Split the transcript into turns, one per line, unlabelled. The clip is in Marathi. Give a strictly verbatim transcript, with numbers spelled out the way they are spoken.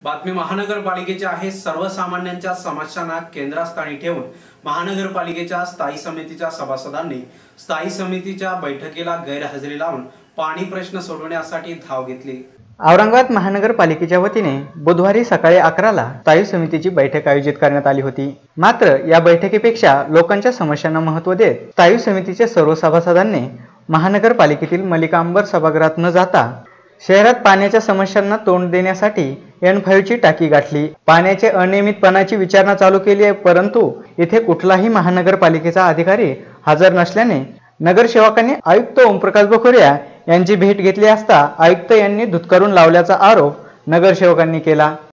बातमी महानगरपालिकेची आहे। सर्वसामान्यांच्या समस्यांना केंद्रस्थानी ठेवून महानगरपालिकेच्या स्थायी समितीच्या सभासदांनी स्थायी समितीच्या बैठकीला गैरहजेरी लावून पाणी प्रश्न सोडवण्यासाठी धाव घेतली।
औरंगाबाद महानगरपालिकेच्या वतीने बुधवारी सकाळी अकरा ला स्थायी समितीची बैठक आयोजित करण्यात आली होती। मात्र या बैठकीपेक्षा लोकांच्या समस्यांना महत्त्व देत स्थायी समितीच्या सर्व सभासदांनी महानगरपालिकेतील मलिका अंबर सभागृहात न जाता शहरात पाण्याच्या समस्यांना तोंड देण्यासाठी एन फाईव्ह ची टाकी गाठली। पाण्याचे अनियमितपणाची विचारणा चालू केली आहे, परंतु इथे कुठलाही महानगरपालिकेचा अधिकारी हजर नसल्याने नगरसेवकांनी आयुक्त ओमप्रकाश बखोरिया यांची भेट घेतली असता आयुक्त यांनी धुतकारून लावल्याचा आरोप नगरसेवकांनी केला।